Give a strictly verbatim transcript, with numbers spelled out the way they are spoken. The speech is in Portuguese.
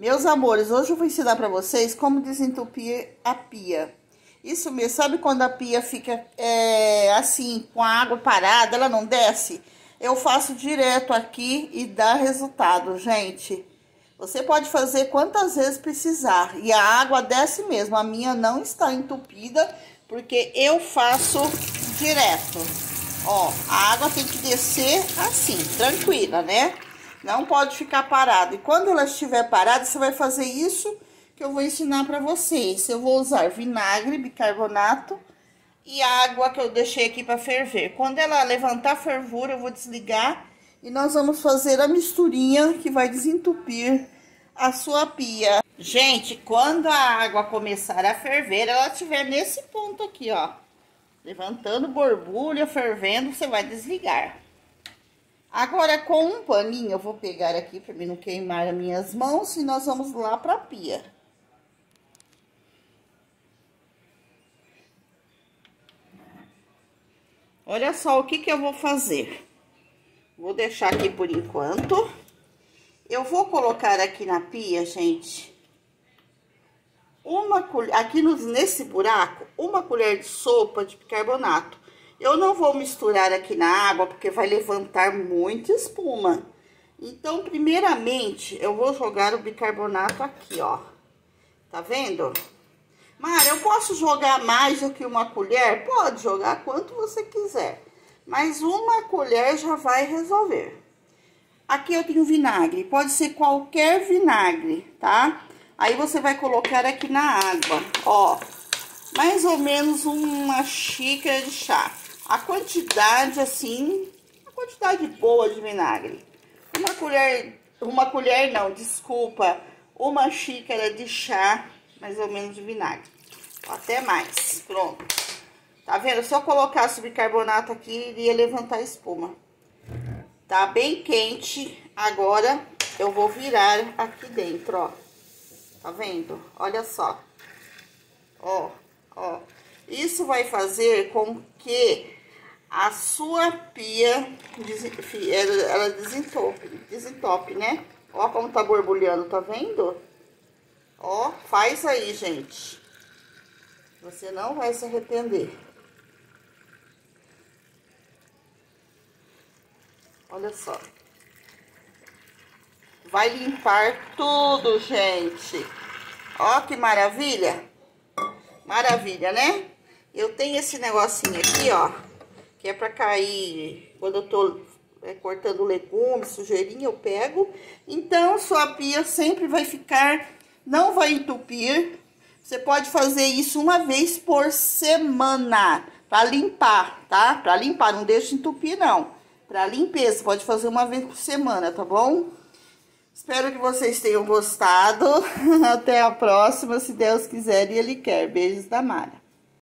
Meus amores, hoje eu vou ensinar pra vocês como desentupir a pia. Isso mesmo, sabe quando a pia fica é, assim, com a água parada, ela não desce? Eu faço direto aqui e dá resultado, gente. Você pode fazer quantas vezes precisar e a água desce mesmo. A minha não está entupida porque eu faço direto. Ó, a água tem que descer assim, tranquila, né? Não pode ficar parada. E quando ela estiver parada, você vai fazer isso que eu vou ensinar para vocês. Eu vou usar vinagre, bicarbonato e água que eu deixei aqui para ferver. Quando ela levantar a fervura, eu vou desligar e nós vamos fazer a misturinha que vai desentupir a sua pia. Gente, quando a água começar a ferver, ela estiver nesse ponto aqui, ó, levantando borbulha, fervendo, você vai desligar. Agora, com um paninho, eu vou pegar aqui para mim não queimar as minhas mãos e nós vamos lá para a pia. Olha só o que que eu vou fazer. Vou deixar aqui por enquanto. Eu vou colocar aqui na pia, gente, uma colher, aqui no, nesse buraco, uma colher de sopa de bicarbonato. Eu não vou misturar aqui na água, porque vai levantar muita espuma. Então, primeiramente, eu vou jogar o bicarbonato aqui, ó. Tá vendo? Mara, eu posso jogar mais do que uma colher? Pode jogar quanto você quiser. Mas uma colher já vai resolver. Aqui eu tenho vinagre. Pode ser qualquer vinagre, tá? Aí você vai colocar aqui na água, ó. Mais ou menos uma xícara de chá. A quantidade, assim, a quantidade boa de vinagre. Uma colher, uma colher não, desculpa, uma xícara de chá, mais ou menos, de vinagre. Até mais, pronto. Tá vendo? Se eu colocasse o bicarbonato aqui, iria levantar espuma. Tá bem quente, agora eu vou virar aqui dentro, ó. Tá vendo? Olha só. Ó, ó. Isso vai fazer com que a sua pia, ela desentope, desentope, né? Ó como tá borbulhando, tá vendo? Ó, faz aí, gente. Você não vai se arrepender. Olha só. Vai limpar tudo, gente. Ó que maravilha. Maravilha, né? Eu tenho esse negocinho aqui, ó, que é pra cair quando eu tô é, cortando legumes, sujeirinha, eu pego. Então, sua pia sempre vai ficar, não vai entupir. Você pode fazer isso uma vez por semana, pra limpar, tá? Pra limpar, não deixa entupir, não. Pra limpeza, pode fazer uma vez por semana, tá bom? Espero que vocês tenham gostado. Até a próxima, se Deus quiser e Ele quer. Beijos da Mara.